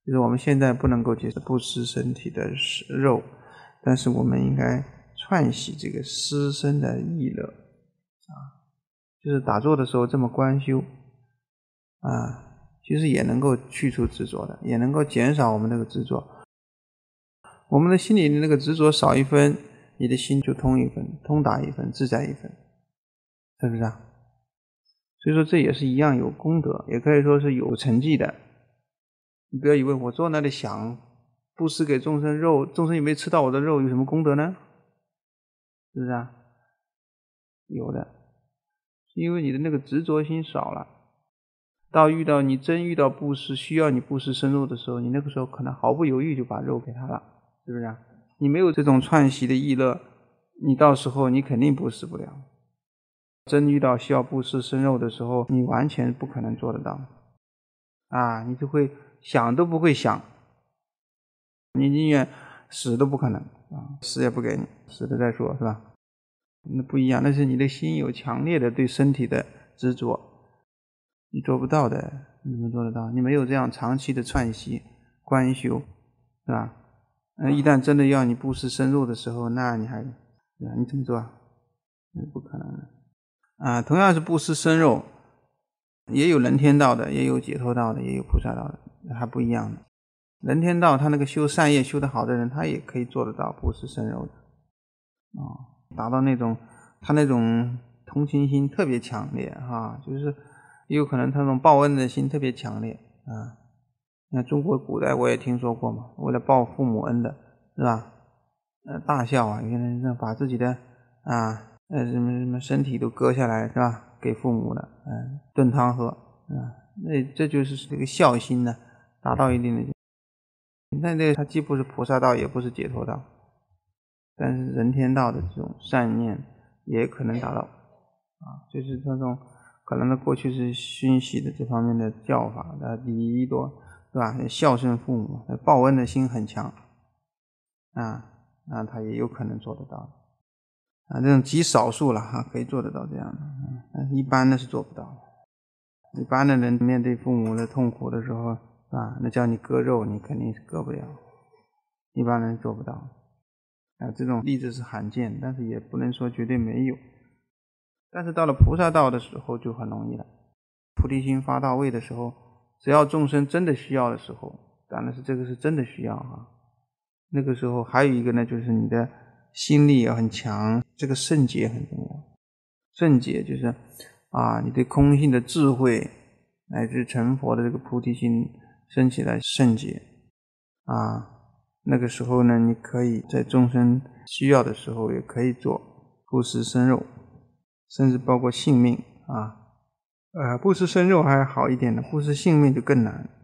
就是我们现在不能够接受不吃身体的肉，但是我们应该串习这个失身的意乐就是打坐的时候这么观修其实也能够去除执着的，也能够减少我们那个执着。我们的心里的那个执着少一分，你的心就通一分，通达一分，自在一分，是不是啊？所以说这也是一样有功德，也可以说是有成绩的。你不要以为我坐那里想布施给众生肉，众生有没有吃到我的肉，有什么功德呢？是不是啊？有的，因为你的那个执着心少了。到你真遇到布施需要你布施生肉的时候，你那个时候可能毫不犹豫就把肉给他了，是不是啊？你没有这种串习的意乐，你到时候你肯定布施不了。真遇到需要布施生肉的时候，你完全不可能做得到你就会想都不会想，你宁愿死都不可能死也不给你，死了再说，是吧？那不一样，那是你的心有强烈的对身体的执着，你做不到的，你怎么做得到？你没有这样长期的串习观修，是吧？一旦真的要你布施生肉的时候，那你怎么做？不可能的同样是布施生肉，也有人天道的，也有解脱道的，也有菩萨道的，还不一样的。人天道他那个修善业修得好的人，他也可以做得到布施生肉的达到那种他那种同情心特别强烈就是也有可能他那种报恩的心特别强烈你看中国古代我也听说过嘛，为了报父母恩的，是吧？大孝有些人把自己的什么身体都割下来，是吧？给父母的炖汤喝那这就是这个孝心呢达到一定的。但这他既不是菩萨道，也不是解脱道，但是人天道的这种善念也可能达到就是这种可能的过去是熏习的这方面的教法的礼仪多，是吧？孝顺父母，报恩的心很强那他也有可能做得到这种极少数了可以做得到这样的但是一般的是做不到的。一般的人面对父母的痛苦的时候那叫你割肉，你肯定是割不了，一般人做不到这种例子是罕见，但是也不能说绝对没有。但是到了菩萨道的时候就很容易了，菩提心发到位的时候，只要众生真的需要的时候，当然是这个是真的需要那个时候还有一个呢，就是你的心力要很强，这个圣洁很重要。圣洁就是你对空性的智慧乃至成佛的这个菩提心升起来圣洁那个时候呢，你可以在众生需要的时候也可以做布施生肉，甚至包括性命布施生肉还好一点的，布施性命就更难